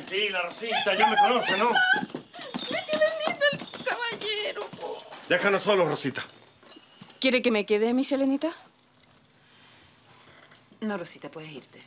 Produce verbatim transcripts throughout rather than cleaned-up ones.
Tranquila, Rosita, ya me conoce, ¿no? Me tiene lindo el caballero. Déjanos solos, Rosita. ¿Quiere que me quede, mi Selenita? No, Rosita, puedes irte.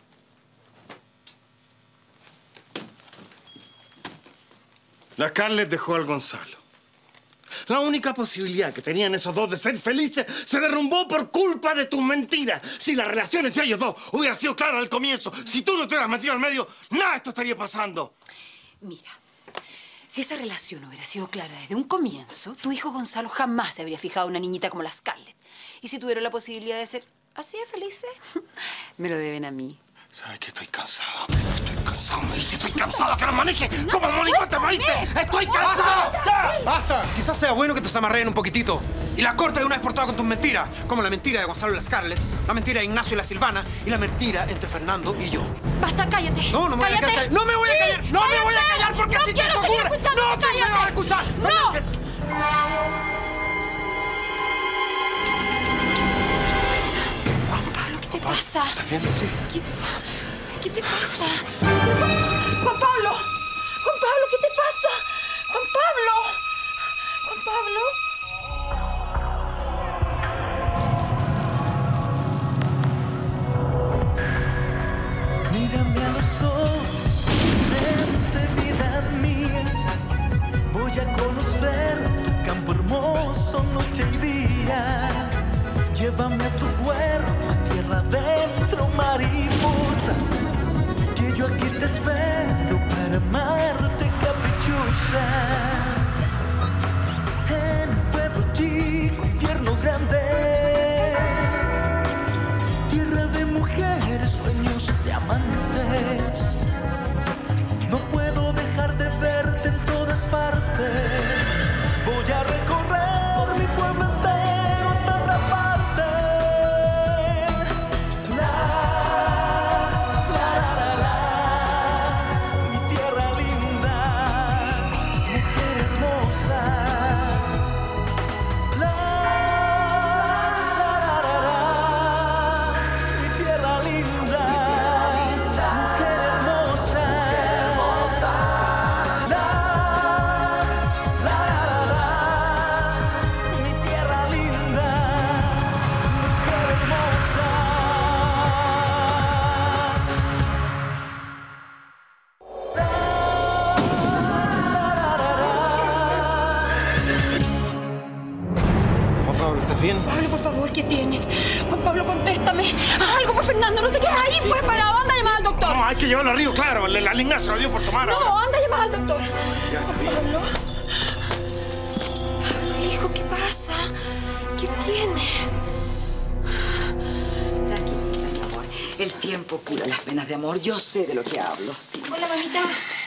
La Scarlett dejó al Gonzalo. La única posibilidad que tenían esos dos de ser felices se derrumbó por culpa de tus mentiras. Si la relación entre ellos dos hubiera sido clara al comienzo, si tú no te hubieras metido al medio, nada de esto estaría pasando. Mira, si esa relación hubiera sido clara desde un comienzo, tu hijo Gonzalo jamás se habría fijado en una niñita como la Scarlett. Y si tuvieron la posibilidad de ser así de felices, me lo deben a mí. ¿Sabes qué? Estoy cansado. Estoy cansado, ¿me viste? Estoy cansado que nos maneje como monigote, ¿me viste? ¡Estoy cansado! ¡Ya! ¡Basta! Quizás sea bueno que te amarreen un poquitito. Y la corte de una vez por todas con tus mentiras. Como la mentira de Gonzalo y la Scarlett, la mentira de Ignacio y la Silvana, y la mentira entre Fernando y yo. ¡Basta, cállate! No, no me cállate. voy a callar. ¡No me voy a callar! ¡No cállate. me voy a callar porque no así te quiero ocurre! seguir escuchando, ¡No, que me cállate. vas a escuchar! ¡No! Juan Pablo, ¿qué te pasa? ¿Estás bien? Sí. ¿Qué, ¿Qué te pasa? Juan Pablo, Juan Pablo, ¿qué te pasa? Juan Pablo, Juan Pablo. Mírame a los ojos, vente, vida mía. Voy a conocer tu campo hermoso, noche y día. Llévame a tu cuerpo, tierra adentro, mariposa. Que yo aquí te espero para amarte, caprichosa. En un pueblo chico, infierno grande. Tierra de mujeres, sueños de amantes. No puedo dejar de verte en todas partes. Voy a recorrer mi pueblo entero hasta otra parte. La, la, la, la, la. Mi tierra linda, mujer hermosa. La, la, la, la, la. Mi tierra linda, mujer hermosa. La, la, la, la. Mi tierra linda, mujer hermosa. Juan Pablo, ¿estás bien? Pablo, por favor, ¿qué tienes? Juan Pablo, contéstame. Haz algo por Fernando, no te quedes ahí, pues parado. Anda a llamar al doctor. No, hay que llevarlo a Río, claro. El, el Ignacio lo dio por tomar. No, anda a llamar al doctor. Ya, está bien. Pablo. Pablo, hijo, ¿qué pasa? ¿Qué tienes? Tranquilita, mi amor. El tiempo cura las penas de amor. Yo sé de lo que hablo, sí. Hola, mamita.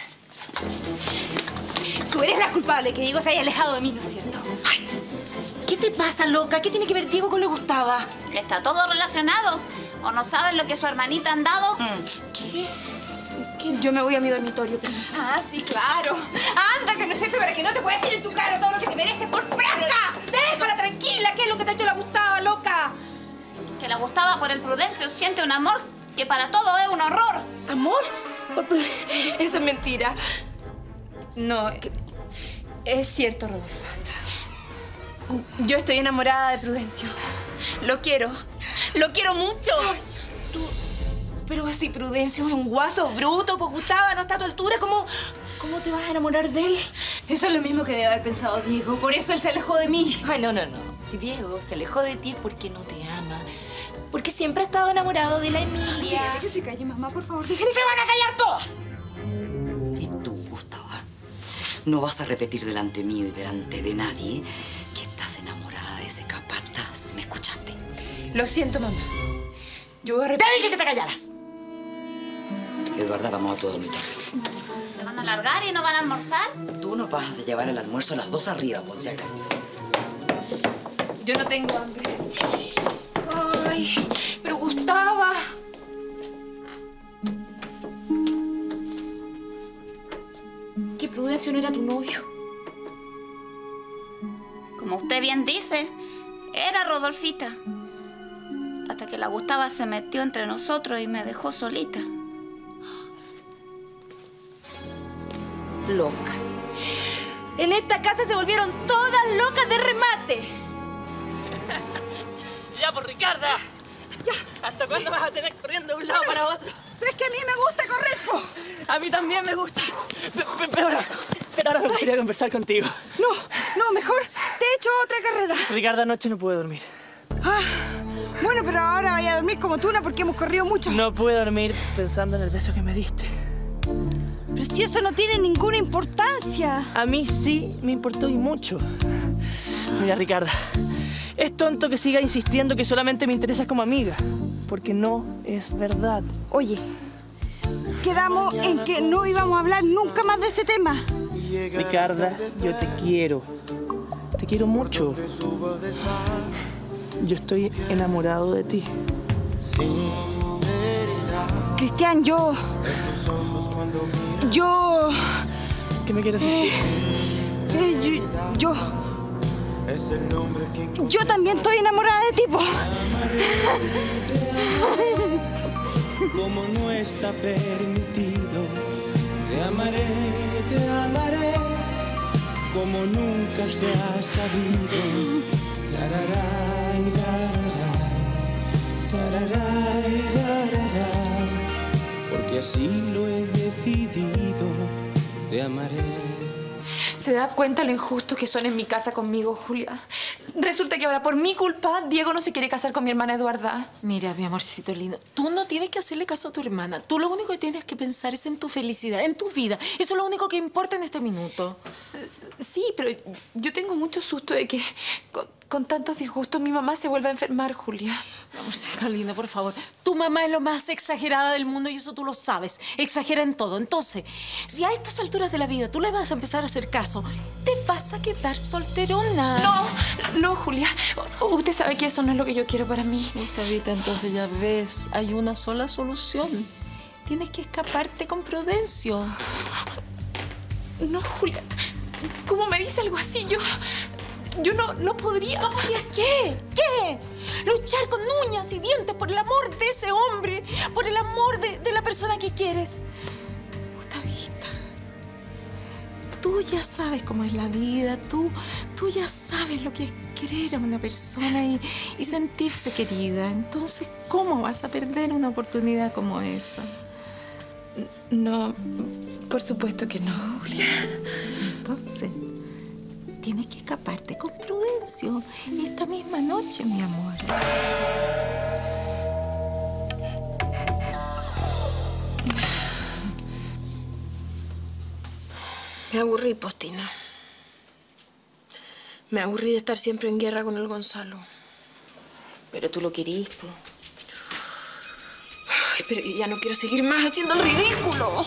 Tú eres la culpable que Diego se haya alejado de mí, ¿no es cierto? Ay, ¿qué te pasa, loca? ¿Qué tiene que ver Diego con le gustaba? Está todo relacionado. ¿O no saben lo que su hermanita han dado? ¿Qué? ¿Qué? Yo me voy a mi dormitorio, permiso. Ah, sí, claro. Anda, que no sé, para que no te pueda decir en tu cara todo lo que te mereces por franca. Déjala tranquila. ¿Qué es lo que te ha hecho la gustaba, loca? Que le gustaba por el Prudencio siente un amor que para todo es un horror. ¿Amor? Por- Eso es mentira. No, es cierto, Rodolfo. Yo estoy enamorada de Prudencio. Lo quiero. Lo quiero mucho. Tú... Pero si Prudencio es un guaso bruto, pues Gustavo no está a tu altura, ¿cómo, ¿cómo te vas a enamorar de él? Eso es lo mismo que debe haber pensado Diego. Por eso él se alejó de mí. Ay, no, no, no. Si Diego se alejó de ti es porque no te ama. Porque siempre ha estado enamorado de la Emilia. Dígale que se calle, mamá, por favor. Dígale ¡Se van a callar todas! Y tú, Gustavo, no vas a repetir delante mío y delante de nadie que estás enamorada de ese capataz. ¿Me escuchaste? Lo siento, mamá. Yo voy a ¡Te repetir. dije que te callaras! Eduarda, vamos a tu dormitorio. ¿Se van a largar y no van a almorzar? Tú nos vas a llevar el almuerzo a las dos arriba, Ponce Gracia. Yo no tengo hambre. Ay, pero Gustava. Que Prudencio no era tu novio. Como usted bien dice, era Rodolfita. Hasta que la Gustava se metió entre nosotros y me dejó solita. locas. En esta casa se volvieron todas locas de remate. Ya, por Ricarda. Ya. ¿Hasta cuándo vas a tener corriendo de un lado para otro? Es que a mí me gusta correr, po. A mí también me gusta. Pero, pero ahora, pero ahora me gustaría conversar contigo. No, no, mejor te he hecho otra carrera. Ricarda, anoche no pude dormir. Ah, bueno, pero ahora vaya a dormir como tuna porque hemos corrido mucho. No pude dormir pensando en el beso que me diste. Pero si eso no tiene ninguna importancia. A mí sí me importó y mucho. Mira, Ricarda, es tonto que siga insistiendo que solamente me interesas como amiga, porque no es verdad. Oye, quedamos en que no íbamos a hablar nunca más de ese tema. Ricarda, yo te quiero. Te quiero mucho. Yo estoy enamorado de ti. Cristian, yo... Yo... ¿Qué me quieres decir? Eh, yo... Yo... Yo también estoy enamorada de ti, po. Como no está permitido, te amaré, te amaré, como nunca se ha sabido. Tararay, tararay, tararay, tararay, porque así lo he decidido, te amaré. ¿Se da cuenta lo injusto que son en mi casa conmigo, Julia? Resulta que ahora, por mi culpa, Diego no se quiere casar con mi hermana Eduarda. Mira, mi amorcito lindo, tú no tienes que hacerle caso a tu hermana. Tú lo único que tienes que pensar es en tu felicidad, en tu vida. Eso es lo único que importa en este minuto. Sí, pero yo tengo mucho susto de que con, con tantos disgustos mi mamá se vuelva a enfermar, Julia. Mi amorcito lindo, por favor. Tu mamá es lo más exagerada del mundo y eso tú lo sabes. Exagera en todo. Entonces, si a estas alturas de la vida tú le vas a empezar a hacer caso, te vas a quedar solterona. No, no, Julia. Usted sabe que eso no es lo que yo quiero para mí. Gustavita, entonces ya ves, hay una sola solución. Tienes que escaparte con Prudencio. No, Julia. ¿Cómo me dice algo así? Yo... Yo no, no podría... ¿No podrías qué? ¿Qué? Luchar con uñas y dientes por el amor de ese hombre, por el amor de, de la persona que quieres. Gustavita, tú ya sabes cómo es la vida, tú, tú ya sabes lo que es querer a una persona y, y sentirse querida. Entonces, ¿cómo vas a perder una oportunidad como esa? No, por supuesto que no, Julia. Entonces... tienes que escaparte con Prudencio esta misma noche, mi amor. Me aburrí, Postina. Me aburrí de estar siempre en guerra con el Gonzalo. Pero tú lo querís, po. Ay, pero yo ya no quiero seguir más haciendo el ridículo.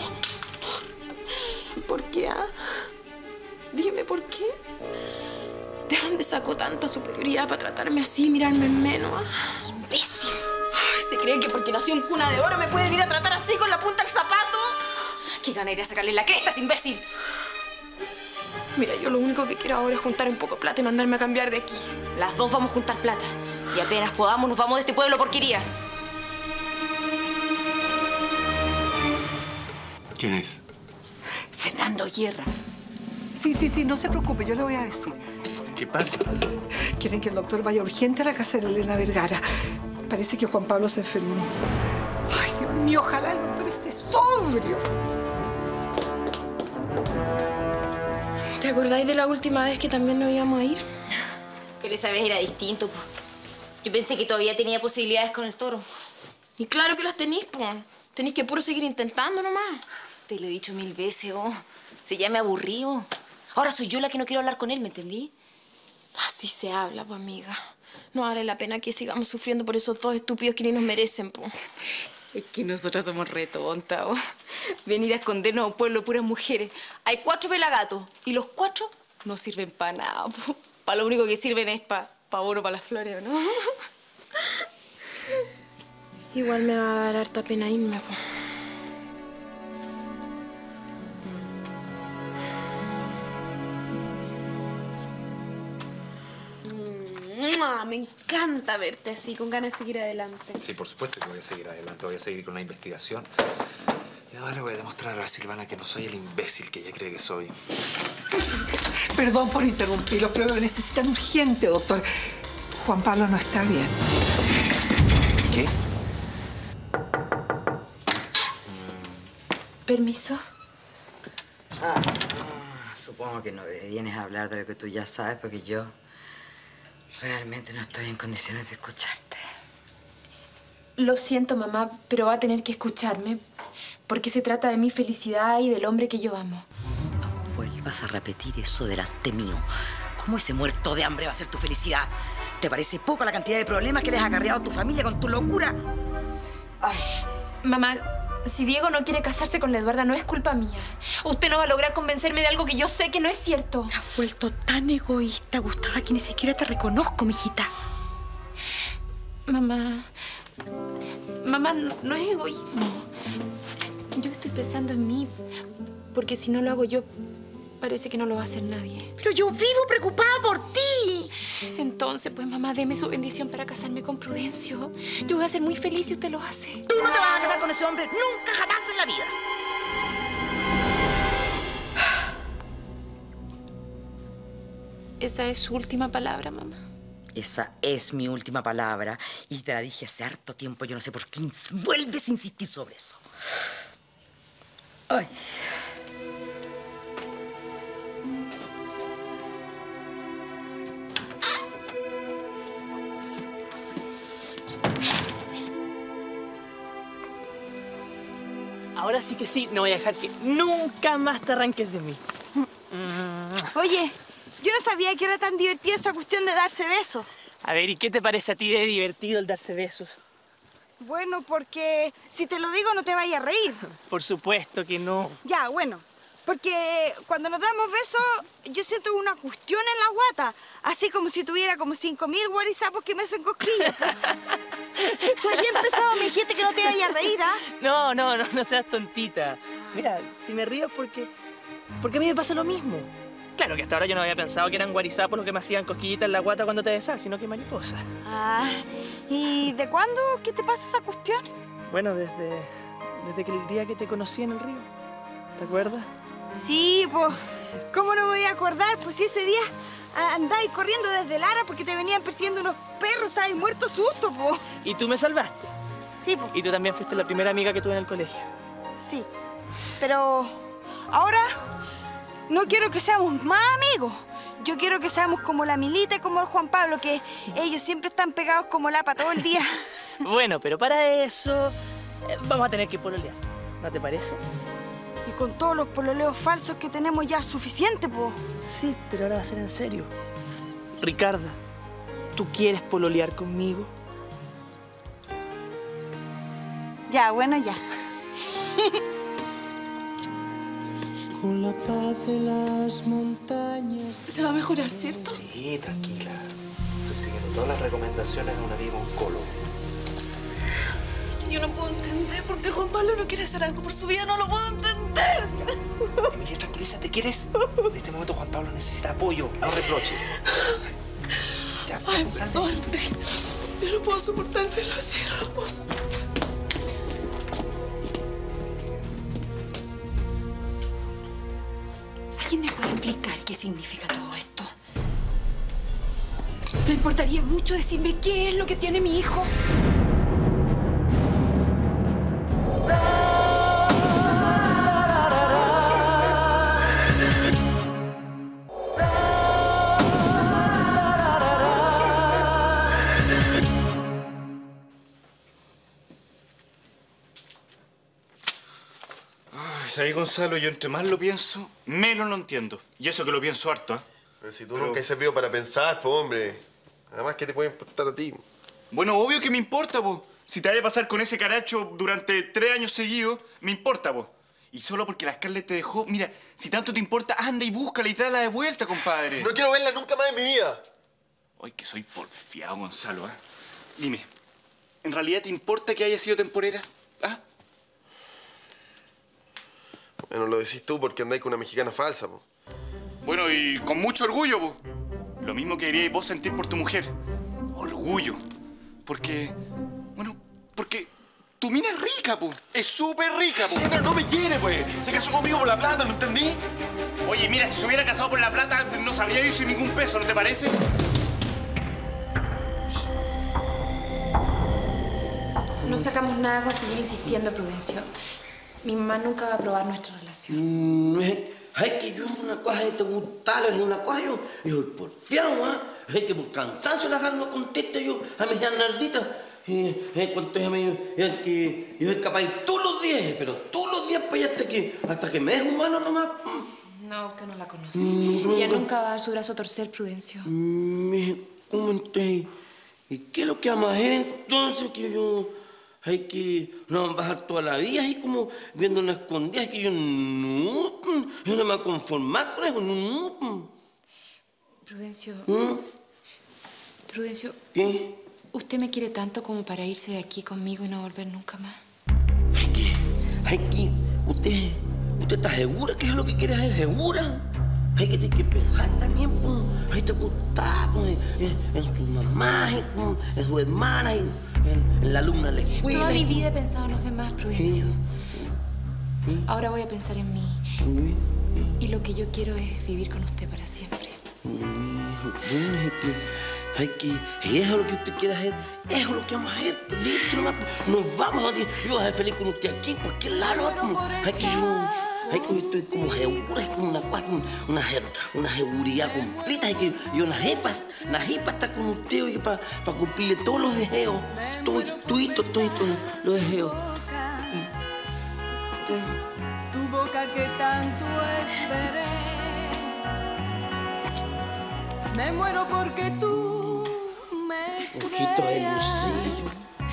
¿Por qué, ah? Dime, ¿por qué? ¿De dónde sacó tanta superioridad para tratarme así, mirarme en menos? ¿Ah? ¡Imbécil! Ay, ¿se cree que porque nació en cuna de oro me puede venir a tratar así con la punta del zapato? ¡Qué gana ir a sacarle la cresta, ese imbécil! Mira, yo lo único que quiero ahora es juntar un poco de plata y mandarme a cambiar de aquí. Las dos vamos a juntar plata. Y apenas podamos, nos vamos de este pueblo porquería. ¿Quién es? Fernando Guerra. Sí, sí, sí, no se preocupe, yo le voy a decir. ¿Qué pasa? Quieren que el doctor vaya urgente a la casa de Elena Vergara. Parece que Juan Pablo se enfermó. Ay, Dios mío, ojalá el doctor esté sobrio. ¿Te acordáis de la última vez que también nos íbamos a ir? Pero esa vez era distinto, po. Yo pensé que todavía tenía posibilidades con el toro. Y claro que las tenéis, po. Tenéis que puro seguir intentando nomás. Te lo he dicho mil veces, oh. Se ya me aburrí, oh. Ahora soy yo la que no quiero hablar con él, ¿me entendí? Así se habla, pues, amiga. No vale la pena que sigamos sufriendo por esos dos estúpidos que ni nos merecen, po. Es que nosotras somos re tontas, oh. Venir a escondernos a un pueblo de puras mujeres. Hay cuatro pelagatos y los cuatro no sirven para nada, po. Para lo único que sirven es para pa oro, para las flores, ¿no? Igual me va a dar harta pena irme, po. Me encanta verte así, con ganas de seguir adelante. Sí, por supuesto que voy a seguir adelante. Voy a seguir con la investigación. Y además le voy a demostrar a la Silvana que no soy el imbécil que ella cree que soy. Perdón por interrumpirlos, pero lo necesitan urgente, doctor. Juan Pablo no está bien. ¿Qué? ¿Permiso? Ah, ah, supongo que no vienes a hablar de lo que tú ya sabes, porque yo realmente no estoy en condiciones de escucharte. Lo siento, mamá, pero va a tener que escucharme porque se trata de mi felicidad y del hombre que yo amo. No vuelvas a repetir eso delante mío. ¿Cómo ese muerto de hambre va a ser tu felicidad? ¿Te parece poco la cantidad de problemas que le has acarreado a tu familia con tu locura? Ay. Mamá, si Diego no quiere casarse con la Eduarda, no es culpa mía. Usted no va a lograr convencerme de algo que yo sé que no es cierto. Te has vuelto tan egoísta, Gustava, que ni siquiera te reconozco, mijita. Mamá... Mamá, no, no es egoísmo. Yo estoy pensando en mí, porque si no lo hago yo, parece que no lo va a hacer nadie. Pero yo vivo preocupada por ti. Entonces, pues, mamá, deme su bendición para casarme con Prudencio. Yo voy a ser muy feliz si usted lo hace. Tú no te vas a casar con ese hombre nunca, jamás en la vida. ¿Esa es su última palabra, mamá? Esa es mi última palabra y te la dije hace harto tiempo. Yo no sé por qué vuelves a insistir sobre eso. Ay. Ahora sí que sí, no voy a dejar que nunca más te arranques de mí. Oye, yo no sabía que era tan divertida esa cuestión de darse besos. A ver, ¿y qué te parece a ti de divertido el darse besos? Bueno, porque si te lo digo no te vayas a reír. Por supuesto que no. Ya, bueno, porque cuando nos damos besos yo siento una cuestión en la guata, así como si tuviera como cinco mil guarizapos que me hacen cosquillas. Soy bien pesado, me dijiste que no te vayas a reír, ¿ah? No, no, no, no seas tontita. Mira, si me río es porque... porque a mí me pasa lo mismo. Claro que hasta ahora yo no había pensado que eran guarizapos los que me hacían cosquillitas en la guata cuando te besabas, sino que mariposas. Ah, ¿y de cuándo? ¿Qué te pasa esa cuestión? Bueno, desde... desde que el día que te conocí en el río. ¿Te acuerdas? Sí, pues, ¿cómo no me voy a acordar? Pues si ese día andáis corriendo desde Lara porque te venían persiguiendo unos perros, estabais muerto susto, pues. ¿Y tú me salvaste? Sí, pues. Y tú también fuiste la primera amiga que tuve en el colegio. Sí, pero ahora no quiero que seamos más amigos. Yo quiero que seamos como la Milita y como el Juan Pablo, que ellos siempre están pegados como lapa todo el día. Bueno, pero para eso eh, vamos a tener que pololear, ¿no te parece? Y con todos los pololeos falsos que tenemos ya es suficiente, po. Sí, pero ahora va a ser en serio. Ricarda, ¿tú quieres pololear conmigo? Ya, bueno, ya. Con la paz de las montañas... Se va a mejorar, ¿cierto? Sí, tranquila. Estoy siguiendo todas las recomendaciones de un amigo oncólogo. Yo no puedo entender por qué Juan Pablo no quiere hacer algo por su vida. No lo puedo entender. Emilia, tranquilízate. ¿Quieres? En este momento Juan Pablo necesita apoyo. No reproches. Ya, Ay, perdón. Yo no puedo soportar verlo así. No lo puedo soportar. ¿Alguien me puede explicar qué significa todo esto? ¿Le importaría mucho decirme qué es lo que tiene mi hijo? ¿Sabes, Gonzalo? Yo entre más lo pienso, menos lo entiendo. Y eso que lo pienso harto, ¿eh? Pero si tú Pero... nunca has servido para pensar, po, hombre. Además, ¿qué te puede importar a ti? Bueno, obvio que me importa, po. Si te vaya a pasar con ese caracho durante tres años seguidos, me importa, po. Y solo porque la Scarlett te dejó... Mira, si tanto te importa, anda y búscala y tráela de vuelta, compadre. No quiero verla nunca más en mi vida. Ay, que soy porfiado, Gonzalo, ¿eh? Dime, ¿en realidad te importa que haya sido temporera? ¿Ah? Bueno, lo decís tú porque andáis con una mexicana falsa, po. Bueno, y con mucho orgullo, po. Lo mismo que deberíais vos sentir por tu mujer. Orgullo. Porque... Bueno, porque tu mina es rica, pues. Es súper rica, pues. Sí, pero no me quiere, pues. Se casó conmigo por la plata, ¿no entendí? Oye, mira, si se hubiera casado por la plata, no se habría ido sin ningún peso, ¿no te parece? No sacamos nada con seguir insistiendo, Prudencio. Mi mamá nunca va a aprobar nuestra relación. Mm, ay, que yo una cosa de te gusta, es una cosa, yo, yo porfiado, ¿ah? ¿eh? Ay, que por cansancio la cara no contesta yo a mis Nardita. Eh, eh, cuánto ella me dijo que yo soy capaz de ir todos los días, pero todos los días para allá hasta que, hasta que me des humano nomás. No, usted no la conoce. Mm, Ella no, nunca va a dar su brazo a torcer, Prudencio. Mm, ¿Cómo entonces? ¿Y qué es lo que vamos a hacer entonces? Que yo... Hay que no van a bajar toda la vida ahí como viendo una escondida. Es que yo no... Yo no me voy a conformar con eso. No. Prudencio. ¿Mm? Prudencio. ¿Qué? ¿Usted me quiere tanto como para irse de aquí conmigo y no volver nunca más? Ay, que... Ay, que... Usted... ¿Usted está segura que es lo que quiere hacer? ¿Segura? Hay que tener que pensar también, pues. Hay que gustar, pues, en, en su mamá, en, en su hermana, en, en, en la alumna de la escuela. Toda mi vida he pensado en los demás, Prudencio. ¿Sí? ¿Sí? Ahora voy a pensar en mí. ¿Sí? Y lo que yo quiero es vivir con usted para siempre. Bueno, hay que... Hay que... Eso es lo que usted quiere hacer. Eso es lo que vamos a hacer. Listo, nomás. Nos vamos a... Yo voy a ser feliz con usted aquí, en cualquier lado. Hay que yo... Hay que yo estoy como segura, es como una, una, una seguridad completa. Hay que yo nací para estar con usted, oye, para pa cumplirle todos los deseos. Todo, todo, todo, todo los deseos. Tu boca que tanto esperé. Me muero porque tú me Ojito de lucillo.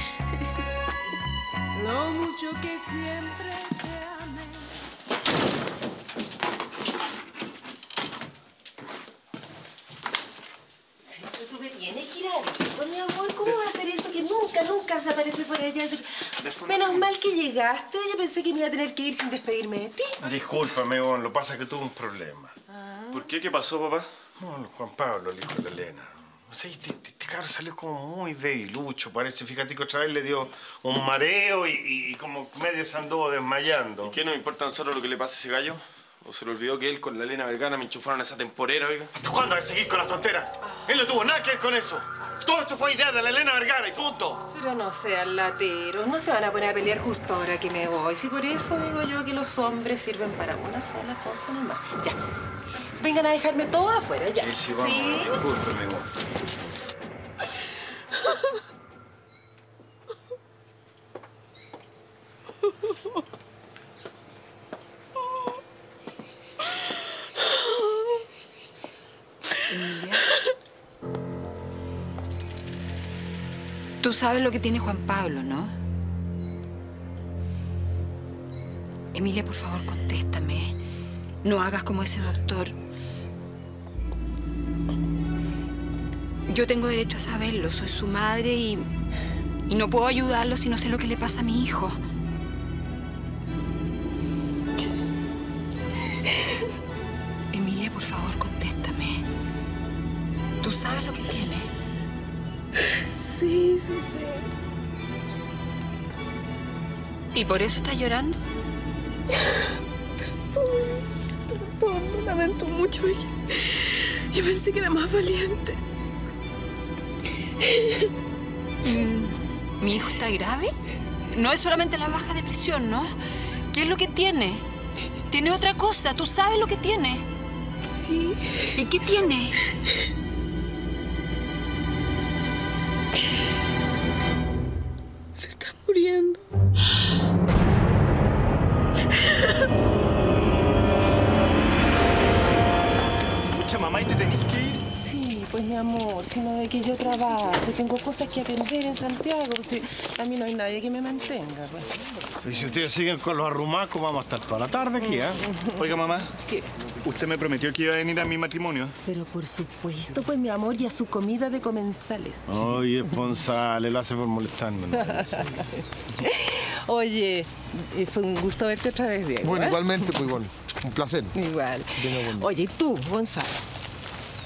Lo mucho que siempre te amé. Siempre tú me tienes que ir a ver, mi amor. ¿Cómo va a ser eso que nunca, nunca se aparece por allá? Menos mal que llegaste. Yo pensé que me iba a tener que ir sin despedirme de ti. Discúlpame, Bon, lo que pasa es que tuve un problema. Ah. ¿Por qué? ¿Qué pasó, papá? Bueno, Juan Pablo, el hijo de la Elena. No sé, este, este cabro salió como muy debilucho, parece. Fíjate que otra vez le dio un mareo y, y como medio se anduvo desmayando. ¿Y qué nos importa a nosotros lo que le pasa a ese gallo? ¿O se le olvidó que él con la Elena Vergara me enchufaron a esa temporera, oiga? ¿Hasta cuándo hay que seguir con las tonteras? Él no tuvo nada que ver con eso. Todo esto fue idea de la Elena Vergara y punto. Pero no sean lateros, no se van a poner a pelear justo ahora que me voy. Si por eso digo yo que los hombres sirven para una sola cosa nomás. Ya. Vengan a dejarme todo afuera, ya. Sí, sí, vamos. ¿Sí? Discúlpeme, Bon. Emilia. Tú sabes lo que tiene Juan Pablo, ¿no? Emilia, por favor, contéstame. No hagas como ese doctor. Yo tengo derecho a saberlo. Soy su madre y, y no puedo ayudarlo si no sé lo que le pasa a mi hijo. Emilia, por favor, contéstame. ¿Tú sabes lo que tiene? Sí, sí, sí. ¿Y por eso estás llorando? Perdón, perdón, lo lamento mucho. Yo pensé que era más valiente. ¿Mi hijo está grave? No es solamente la baja de presión, ¿no? ¿Qué es lo que tiene? Tiene otra cosa. ¿Tú sabes lo que tiene? Sí. ¿Y qué tiene? Se está muriendo. Escucha, mamá, ¿y te tenés que ir? Sí, pues mi amor, si no ve que yo trabajo, tengo cosas que atender en Santiago, pues si a mí no hay nadie que me mantenga. Pues. Y si ustedes siguen con los arrumacos, vamos a estar toda la tarde aquí, ¿eh? Oiga, mamá. ¿Qué? Usted me prometió que iba a venir a mi matrimonio. Pero por supuesto, pues mi amor, y a su comida de comensales. Oye, Ponsale, lo hace por molestarme. ¿No? Oye, eh, fue un gusto verte otra vez, Diego. Bueno, ¿eh? igualmente, pues bueno, un placer. Igual. Bueno, bueno. Oye, ¿y tú, Gonzalo?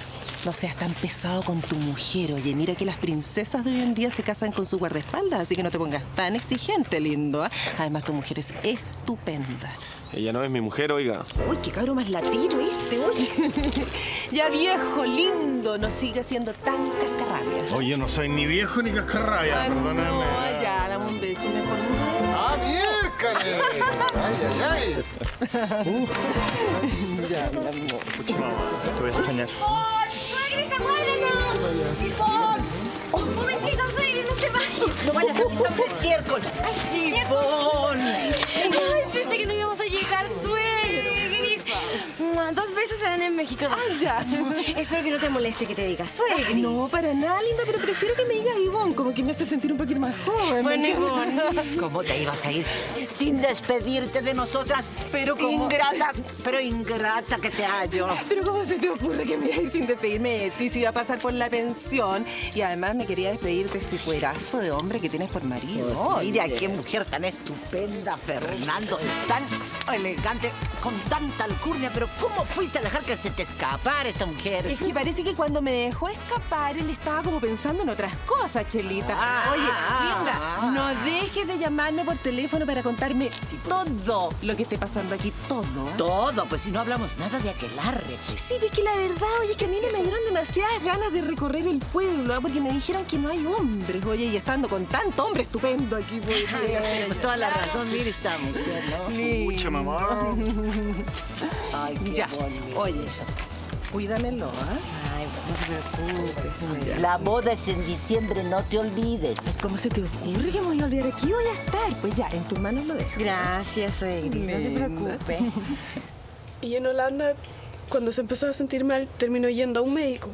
No seas tan pesado con tu mujer. Oye, mira que las princesas de hoy en día se casan con su guardaespaldas, así que no te pongas tan exigente, lindo. ¿eh? Además, tu mujer es estupenda. Ella no es mi mujer, oiga. Uy, qué cabro más latino este, oye. Ya viejo, lindo, no siga siendo tan cascarrabia. Oye, no soy ni viejo ni cascarrabia, Ah, perdóname. no, ya, dame un beso mejor. ¡Ah, miércale! ¡Ay, ay, ay! Uh. Ya, mi amor. Pucha, mamá, te voy a extrañar. ¡Suegris, aguárdanos! ¡Chipón! ¡Un momentito, Suegris, no se vaya! No vayas a pisar un estiércol. ¡Ay, Chipón! ¡Ay, pensé que no íbamos a llegar, Suegris! Dos besos se dan en México. Ah, ya. Espero que no te moleste que te diga Suegris. No, para nada, linda, pero prefiero que me digas Ivonne, como que me hace sentir un poquito más joven. Bueno, Ivonne. ¿Cómo te ibas a ir sin despedirte de nosotras? Pero ¿cómo? Ingrata, pero ingrata que te hallo. Pero ¿cómo se te ocurre que me iba a ir sin despedirme de ti? Si iba a pasar por la pensión. Y además me quería despedir de ese cuerazo de hombre que tienes por marido. Oh, sí, mira, qué mujer tan estupenda, Fernando. Tan elegante, con tanta alcurnia. Pero ¿cómo fuiste a dejar que se te escapara esta mujer? Es que parece que cuando me dejó escapar, él estaba como pensando en otras cosas, Chelita. Ah, Oye, ah, linda, no dejes de llamarme por teléfono para contarme todo lo que esté pasando aquí, todo. Todo, pues si no hablamos nada de aquelarre. Pues. Sí, es que la verdad, oye, que a mí me dieron demasiadas ganas de recorrer el pueblo, ¿eh? Porque me dijeron que no hay hombres, oye, y estando con tanto hombre estupendo aquí, pues. Pues toda la razón, mire esta mujer, ¿no? Pucha, mamá. Ay, qué Ya, bonito. oye, cuídamelo, ¿ah? Ay, pues no se preocupes. La boda es en diciembre, no te olvides. ¿Cómo se te ocurre que me voy a olvidar? Aquí voy a estar. Pues ya, en tus manos lo dejo. Gracias, Suegris. No se preocupe. Y en Holanda, cuando se empezó a sentir mal, terminó yendo a un médico.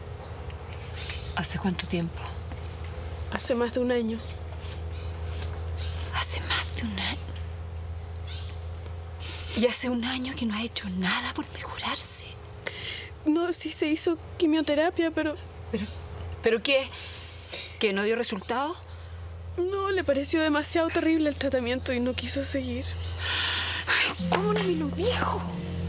¿Hace cuánto tiempo? Hace más de un año. Hace más de un año. Y hace un año que no ha hecho nada por mejorarse. No, sí se hizo quimioterapia, pero... ¿Pero, ¿pero qué? ¿Que no dio resultado? No, le pareció demasiado terrible el tratamiento y no quiso seguir. Ay, ¿cómo no me lo dijo?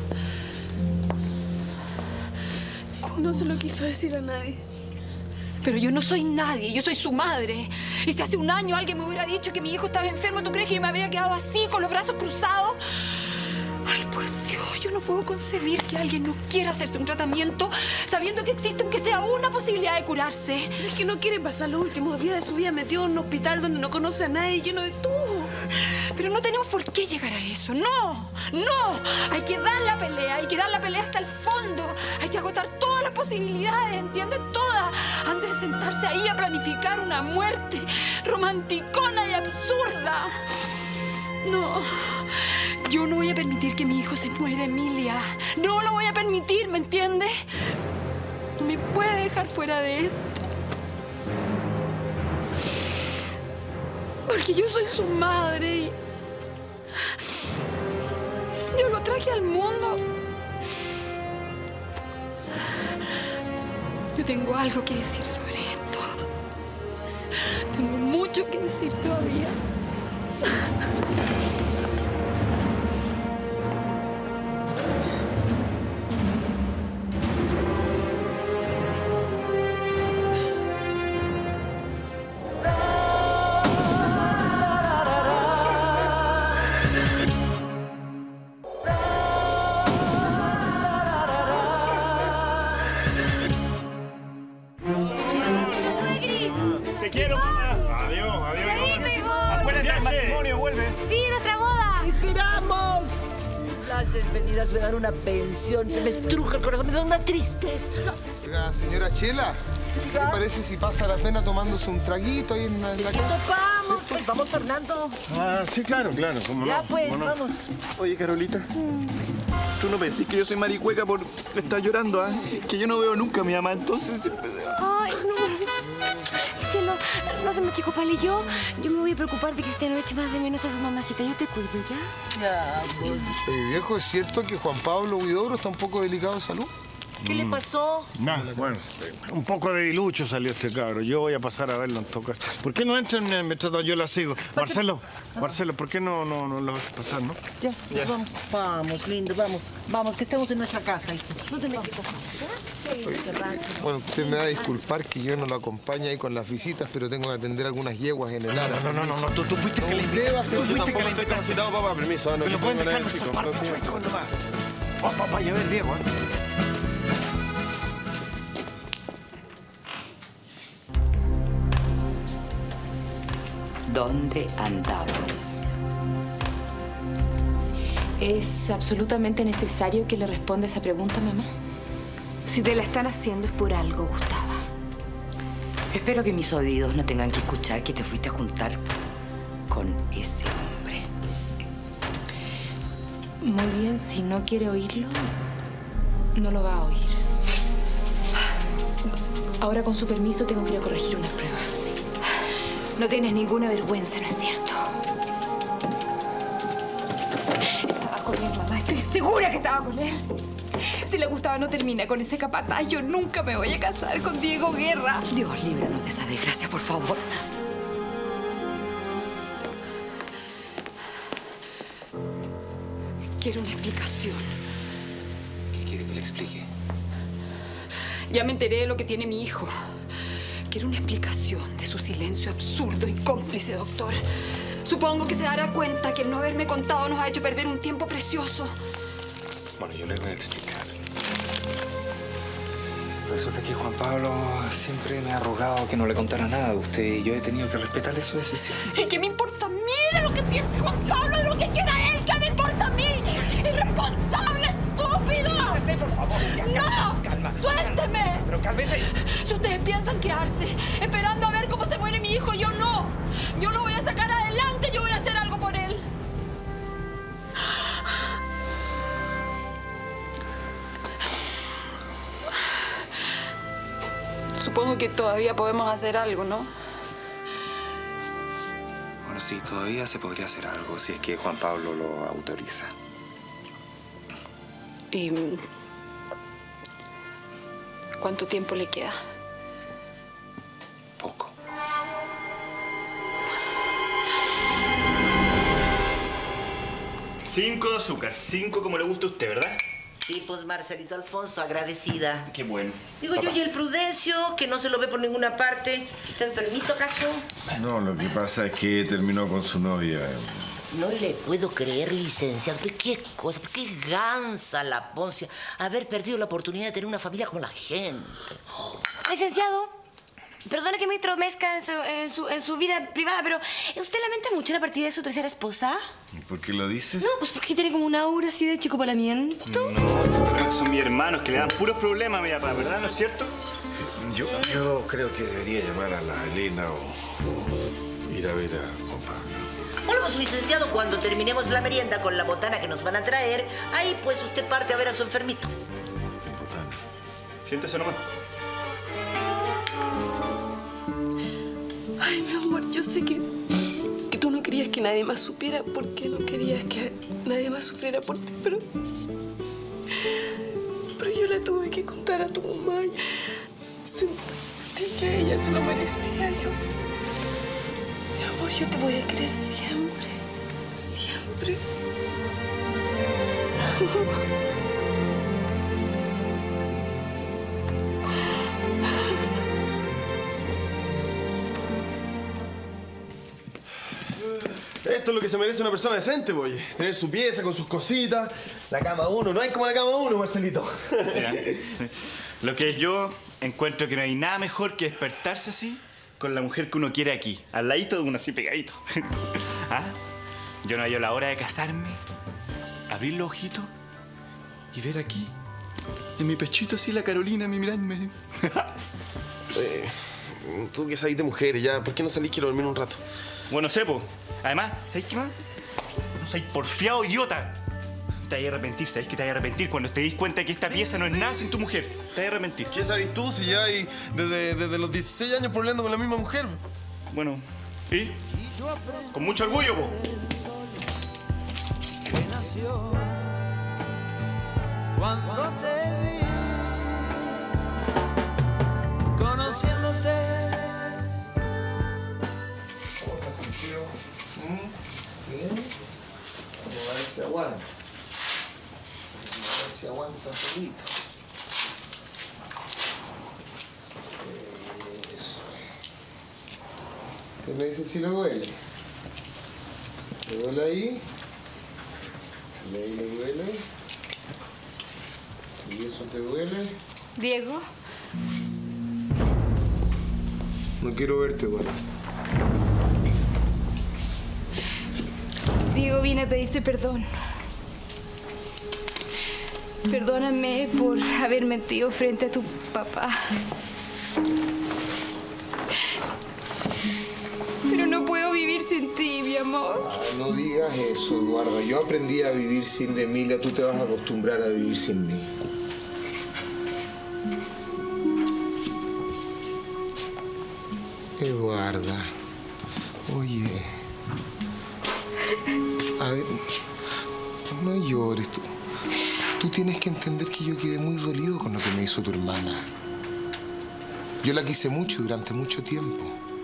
¿Cómo? No se lo quiso decir a nadie. Pero yo no soy nadie, yo soy su madre. Y si hace un año alguien me hubiera dicho que mi hijo estaba enfermo, ¿tú crees que yo me había quedado así, con los brazos cruzados? Ay, por Dios, yo no puedo concebir que alguien no quiera hacerse un tratamiento sabiendo que existe aunque sea una posibilidad de curarse. Pero es que no quiere pasar los últimos días de su vida metido en un hospital donde no conoce a nadie, lleno de tubos. Pero no tenemos por qué llegar a eso. No, no. Hay que dar la pelea, hay que dar la pelea hasta el fondo. Hay que agotar todas las posibilidades, ¿entiendes? Todas. Antes de sentarse ahí a planificar una muerte romanticona y absurda. No, yo no voy a permitir que mi hijo se muera, Emilia. No lo voy a permitir, ¿me entiendes? No me puede dejar fuera de esto. Porque yo soy su madre y... yo lo traje al mundo. Yo tengo algo que decir sobre esto. Tengo mucho que decir todavía. Te quiero, mamá. Adiós, adiós. Chaito, Ivonne. Acuérdate del matrimonio, vuelve. Sí, nuestra boda. ¡Esperamos! Las despedidas me dan una pensión, se me estruja el corazón, me da una tristeza. Oiga, señora Chela, ¿qué le parece si pasa la pena tomándose un traguito ahí en la, en la casa? Vamos, pues vamos, Fernando. Ah, sí, claro, claro. ¿Cómo Ya no? pues, ¿Cómo no? vamos. Oye, Carolita, tú no pensás que yo soy maricueca por estar llorando, ¿ah? Que yo no veo nunca a mi mamá, entonces... Ay, no. Cielo, no se me chico pale. Yo, yo me voy a preocupar de que esta noche más de menos a su mamacita. Yo te cuido, ¿ya? Ya, Eh, viejo, ¿es cierto que Juan Pablo Huidobro está un poco delicado de salud? ¿Qué le pasó? Nada, bueno, un poco de dilucho salió este cabro. Yo voy a pasar a verlo en todo caso. ¿Por qué no entran mientras yo la sigo? Marcelo, Marcelo, ¿por qué no, no, no lo vas a pasar, no? Ya, ya. Vamos. Vamos, lindo, vamos. Vamos, que estemos en nuestra casa, hijo. No te me quitas. Bueno, usted me va a disculpar que yo no lo acompañe ahí con las visitas, pero tengo que atender algunas yeguas en el ara. No, no, no, no, tú, tú fuiste que le Usted va a ser... Tú fuiste que le estoy capacitado, papá, permiso. No, me lo pueden dejar los zapatos, chueco, no va. Papá, vaya a ver, Diego, ¿eh? ¿Dónde andabas? ¿Es absolutamente necesario que le responda esa pregunta, mamá? Si te la están haciendo es por algo, Gustava. Espero que mis oídos no tengan que escuchar que te fuiste a juntar con ese hombre. Muy bien, si no quiere oírlo, no lo va a oír. Ahora, con su permiso, tengo que ir a corregir unas pruebas. No tienes ninguna vergüenza, ¿no es cierto? Estaba con él, mamá. Estoy segura que estaba con él. Si le gustaba, no termina con ese capataz. Yo nunca me voy a casar con Diego Guerra. Dios, líbranos de esa desgracia, por favor. Quiero una explicación. ¿Qué quiere que le explique? Ya me enteré de lo que tiene mi hijo. Quiero una explicación de su silencio absurdo y cómplice, doctor. Supongo que se dará cuenta que el no haberme contado nos ha hecho perder un tiempo precioso. Bueno, yo le voy a explicar. Resulta que Juan Pablo siempre me ha rogado que no le contara nada de usted y yo he tenido que respetarle su decisión. ¿Y qué me importa a mí de lo que piense Juan Pablo, de lo que quiera él? ¿Qué me importa a mí? ¡Irresponsable, estúpido! Cálmese, por favor. Ya, calma, ¡No! calma. ¡Suélteme! Pero cálmese. Si ustedes piensan quedarse esperando a ver cómo se muere mi hijo, yo no. Yo lo voy a sacar adelante, yo voy a hacer algo por él. Supongo que todavía podemos hacer algo, ¿no? Bueno, sí, todavía se podría hacer algo si es que Juan Pablo lo autoriza. ¿Y cuánto tiempo le queda? Poco. Cinco de azúcar, cinco como le gusta a usted, ¿verdad? Sí, pues Marcelito Alfonso, agradecida. Qué bueno. Digo Papá. yo, ¿y el Prudencio, que no se lo ve por ninguna parte? ¿Está enfermito acaso? No, lo que pasa es que terminó con su novia. No le puedo creer, licenciado. ¿Pero qué cosa? ¿Por qué gansa la Poncia haber perdido la oportunidad de tener una familia como la gente? Licenciado, perdone que me intromezca en su, en, su, en su vida privada, pero ¿usted lamenta mucho la partida de su tercera esposa? ¿Y por qué lo dices? No, pues porque tiene como una aura así de chico palamiento. No, señora, son mis hermanos que le dan puros problemas a mi papá, ¿verdad? ¿No es cierto? Yo, yo creo que debería llamar a la Elena o, o ir a ver a Juan Pablo. Bueno, pues licenciado, cuando terminemos la merienda con la botana que nos van a traer, ahí pues usted parte a ver a su enfermito. ¿Qué botana? Siéntese nomás. Ay, mi amor, yo sé que, que tú no querías que nadie más supiera porque no querías que nadie más sufriera por ti, pero... Pero yo le tuve que contar a tu mamá. Sentí que ella se lo merecía. Yo... Mi amor, yo te voy a querer siempre. Siempre. Esto es lo que se merece una persona decente, boy. Tener su pieza con sus cositas, la cama uno. No hay como la cama uno, Marcelito. Sí, ¿eh? Sí. Lo que yo encuentro que no hay nada mejor que despertarse así con la mujer que uno quiere aquí, al ladito de uno así pegadito. ¿Ah? Yo no hallo la hora de casarme, abrir los ojitos y ver aquí, en mi pechito así, la Carolina me mirándome. eh, tú que salís de mujeres, ya, ¿por qué no salís? Quiero dormir un rato. Bueno, sepo. Además, ¿sabes qué más? No soy porfiado, idiota. Te vas a arrepentir, ¿sabes que te vas a arrepentir cuando te des cuenta que esta pieza no es nada sin tu mujer? Te vas a arrepentir. ¿Qué sabes tú si ya hay desde, desde los dieciséis años problemando con la misma mujer? Bueno, ¿y? Con mucho orgullo, po. Cuando te vi se aguanta solito. Eso. Usted me dice si le duele. ¿Le duele ahí? ¿Y ahí le duele? ¿Y eso te duele? Diego, No quiero verte, Eduardo. Diego, vine a pedirte perdón. Perdóname por haber mentido frente a tu papá. Pero no puedo vivir sin ti, mi amor. Ah, no digas eso, Eduardo. Yo aprendí a vivir sin Emilia. Tú te vas a acostumbrar a vivir sin mí. Eduarda, oye, a ver, no llores. Tú, tú tienes que entender que yo quedé muy dolido con lo que me hizo tu hermana. Yo la quise mucho durante mucho tiempo.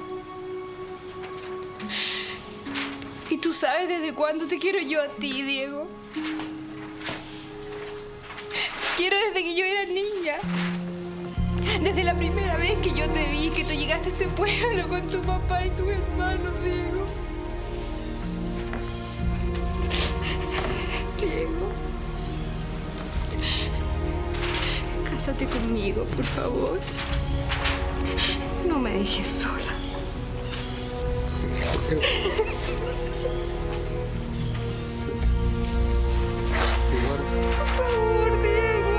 ¿Y tú sabes desde cuándo te quiero yo a ti, Diego? Quiero desde que yo era niña. Desde la primera vez que yo te vi, que tú llegaste a este pueblo con tu papá y tus hermanos, Diego. Diego. Cásate conmigo, por favor. No me dejes sola. Por favor, Diego.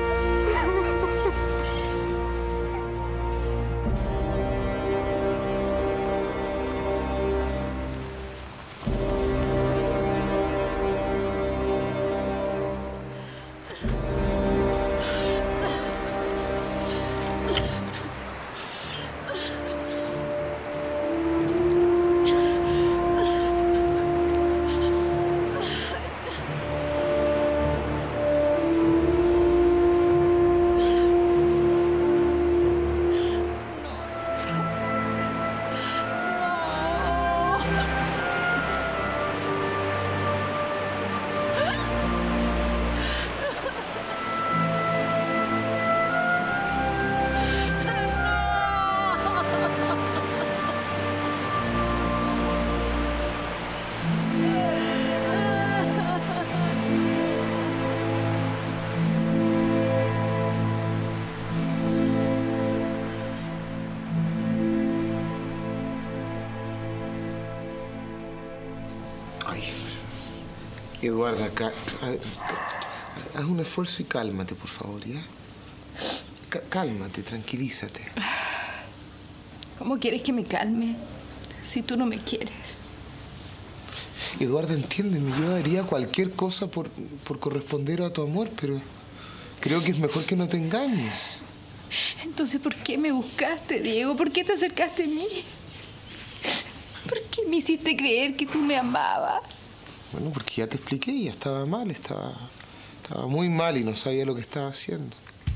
Ay, Eduarda, ca- haz un esfuerzo y cálmate, por favor, ¿ya? C- cálmate, tranquilízate. ¿Cómo quieres que me calme si tú no me quieres? Eduarda, entiéndeme, yo daría cualquier cosa por, por corresponder a tu amor, pero creo que es mejor que no te engañes. Entonces, ¿por qué me buscaste, Diego? ¿Por qué te acercaste a mí? ¿Por qué me hiciste creer que tú me amabas? Bueno, porque ya te expliqué, ya estaba mal, estaba, estaba muy mal y no sabía lo que estaba haciendo.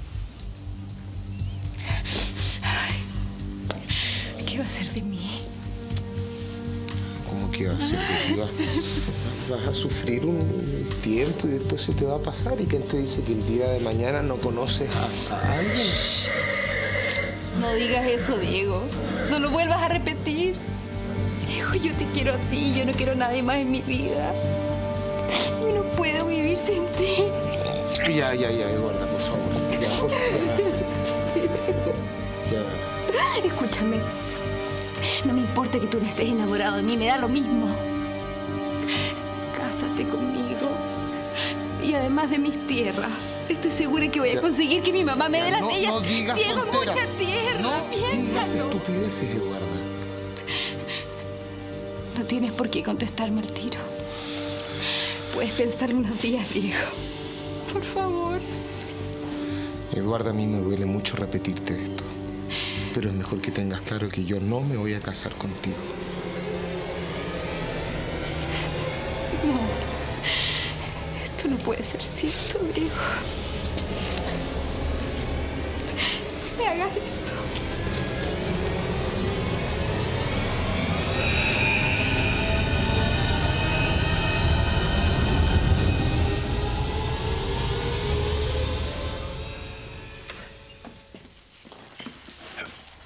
Ay, ¿qué va a ser de mí? ¿Cómo que va a ser de ti? Vas, vas a sufrir un tiempo y después se te va a pasar. ¿Y quién te dice que el día de mañana no conoces a, a alguien? No digas eso, Diego. No lo vuelvas a repetir. Diego, yo te quiero a ti. Yo no quiero a nadie más en mi vida. Yo no puedo vivir sin ti. Ya, ya, ya, Eduarda, por favor. Ya, por favor. Ya. Escúchame. No me importa que tú no estés enamorado de mí. Me da lo mismo. Cásate conmigo. Y además de mis tierras, estoy segura que voy a conseguir que mi mamá me dé las no, de ella. no digas Diego, tonteras. mucha tierra. No digas Piénsalo. estupideces, Eduarda. No tienes por qué contestarme al tiro. Puedes pensarlo unos días, Diego. Por favor. Eduarda, a mí me duele mucho repetirte esto. Pero es mejor que tengas claro que yo no me voy a casar contigo. No. Esto no puede ser cierto, Diego. Me hagas esto.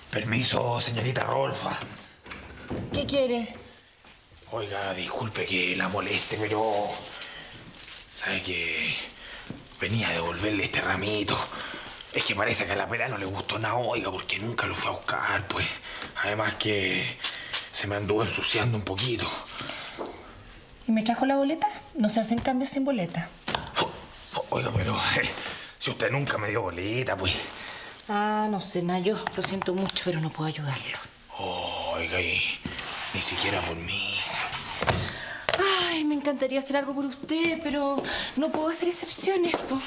Permiso, señorita Rolfa. ¿Qué quiere? Oiga, disculpe que la moleste, pero... ¿Sabe que venía a devolverle este ramito? Es que parece que a la pera no le gustó nada, oiga, porque nunca lo fue a buscar, pues. Además que se me anduvo ensuciando un poquito. ¿Y me trajo la boleta? No se hacen cambios sin boleta. Oiga, pero eh, si usted nunca me dio boleta, pues... Ah, no sé, Nayo. Lo siento mucho, pero no puedo ayudarlo. Oh, oiga, y ni siquiera por mí. Ay, me encantaría hacer algo por usted, pero no puedo hacer excepciones, po.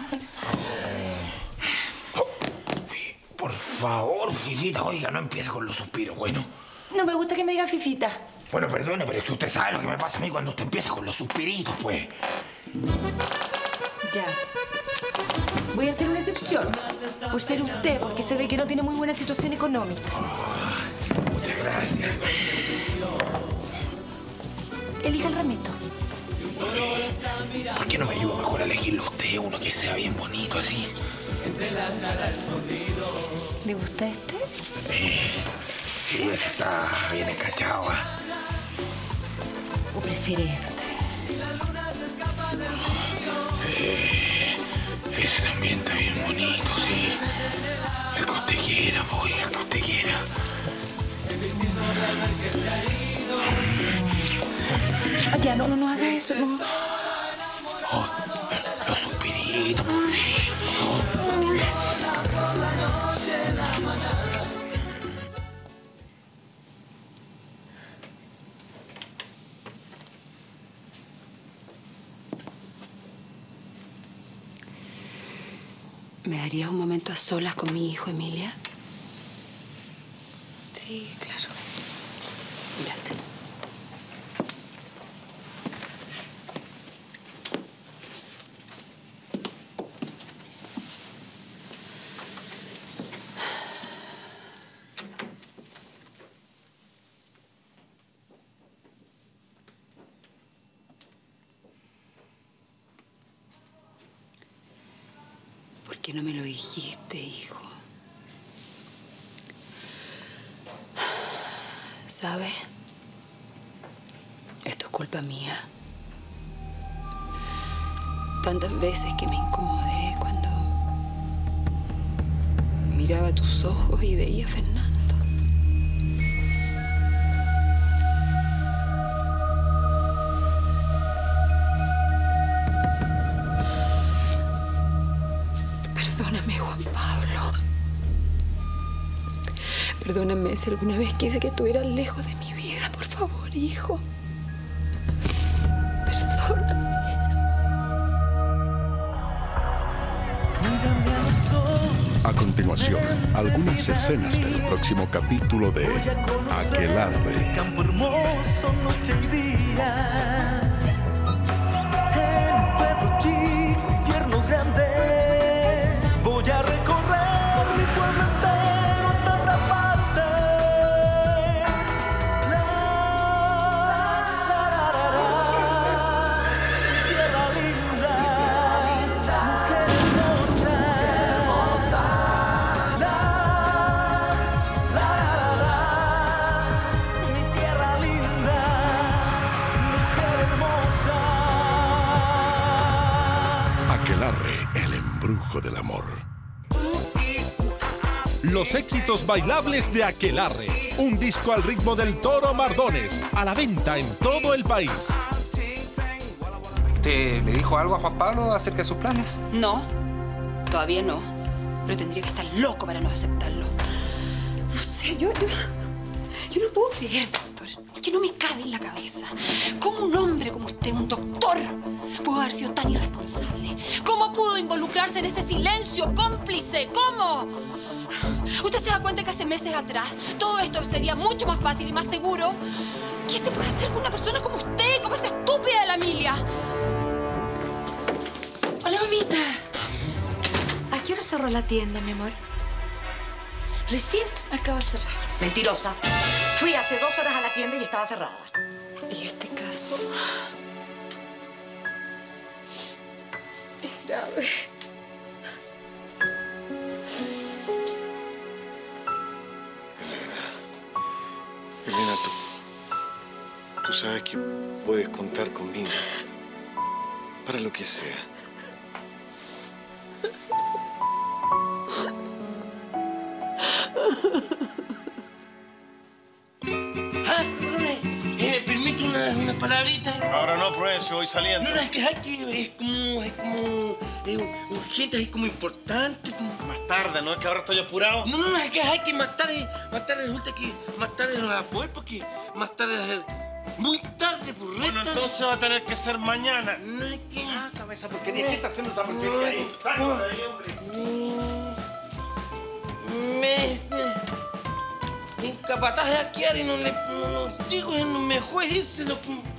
Por favor, Fifita, oiga, no empiece con los suspiros, bueno. No me gusta que me diga Fifita. Bueno, perdone, pero es que usted sabe lo que me pasa a mí cuando usted empieza con los suspiritos, pues. Ya. Voy a hacer una excepción. Por ser usted, porque se ve que no tiene muy buena situación económica. Oh, muchas gracias. Elija el ramito. ¿Por qué no me ayuda mejor a elegirlo usted? Uno que sea bien bonito, así. ¿Le gusta este? Eh, sí, ese está bien escachado. ¿eh? ¿O prefiere este? Eh, ese también está bien bonito, sí. El que usted quiera, voy, el que usted quiera. Ah, ya, no, no, no haga eso, no. Oh, los suspiritos, por favor. ¿Me darías un momento a solas con mi hijo, Emilia? Sí, claro. Gracias. ¿Por qué no me lo dijiste, hijo? ¿Sabes? Esto es culpa mía. Tantas veces que me incomodé cuando miraba tus ojos y veía a Fernando. Perdóname, Juan Pablo. Perdóname si alguna vez quise que estuvieras lejos de mi vida. Por favor, hijo. Perdóname. A continuación, algunas escenas del próximo capítulo de Aquelarre. Campo hermoso, noche y día. En un pueblo chico, infierno grande. Voy a recorrer mi pueblo entero hasta otra parte. La, la, la, la, la. Mi tierra linda, mujer hermosa, hermosa. La, la, la, la. Mi tierra linda, mujer hermosa. Aquelarre, el embrujo del amor. Los éxitos bailables de Aquelarre. Un disco al ritmo del Toro Mardones. A la venta en todo el país. ¿Usted le dijo algo a Juan Pablo acerca de sus planes? No, todavía no. Pero tendría que estar loco para no aceptarlo. No sé, yo, yo, yo no puedo creer, doctor. Es que no me cabe en la cabeza. ¿Cómo un hombre como usted, un doctor, pudo haber sido tan irresponsable? ¿Cómo pudo involucrarse en ese silencio cómplice? ¿Cómo? ¿Usted se da cuenta que hace meses atrás todo esto sería mucho más fácil y más seguro? ¿Qué se puede hacer con una persona como usted, como esa estúpida de la Emilia? Hola, mamita. ¿A qué hora cerró la tienda, mi amor? Recién acaba de cerrar. Mentirosa. Fui hace dos horas a la tienda y estaba cerrada. ¿Y este caso? Es grave. sabes que puedes contar conmigo para lo que sea. Ah, Bruno, ¿me permite una, una palabrita? Ahora no, Prudencio, voy saliendo. No, no, es que es, que es como, es como es urgente, es como importante. Más tarde, ¿no? Es que ahora estoy apurado. No, no, no, es que hay que más tarde, más tarde resulta que más tarde no va a poder porque más tarde va a ser muy tarde, por reta. Bueno, entonces va a tener que ser mañana. No es que... Sácame esa porquería. ¿Qué está haciendo esa porquería ahí? Sácame de ahí, hombre. Me... me... incapaz de hackear y no le... no, no digo, no me juegues, lo...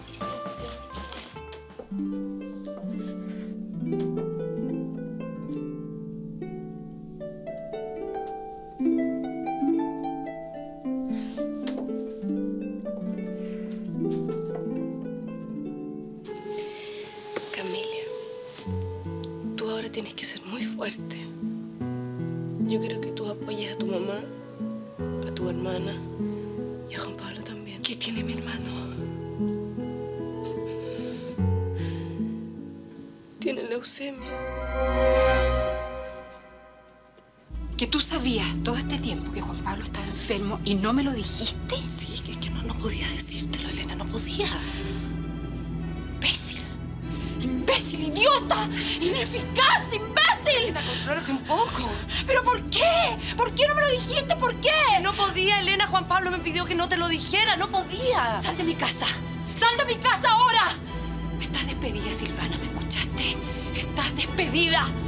Tienes que ser muy fuerte. Yo quiero que tú apoyes a tu mamá, a tu hermana y a Juan Pablo también. ¿Qué tiene mi hermano? Tiene leucemia. ¿Que tú sabías todo este tiempo que Juan Pablo estaba enfermo y no me lo dijiste? Sí, que, que no, no podía decírtelo, Elena, no podía. ¡Imbécil, idiota! ¡Ineficaz, imbécil! Elena, contrólate un poco. ¿Pero por qué? ¿Por qué no me lo dijiste? ¿Por qué? No podía, Elena. Juan Pablo me pidió que no te lo dijera. No podía. ¡Sal de mi casa! ¡Sal de mi casa ahora! Estás despedida, Silvana, ¿me escuchaste? Estás despedida.